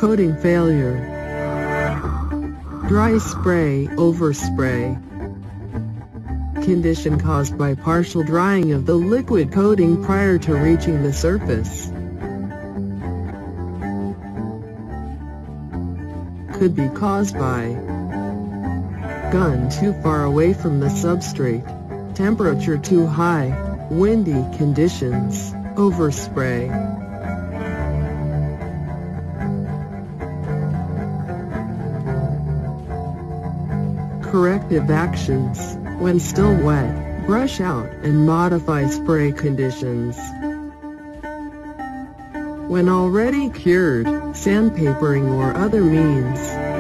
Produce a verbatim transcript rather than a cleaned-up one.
Coating failure. Dry spray, overspray. Condition caused by partial drying of the liquid coating prior to reaching the surface. Could be caused by gun too far away from the substrate, temperature too high, windy conditions, overspray. Corrective actions: when still wet, brush out and modify spray conditions. When already cured, sandpapering or other means.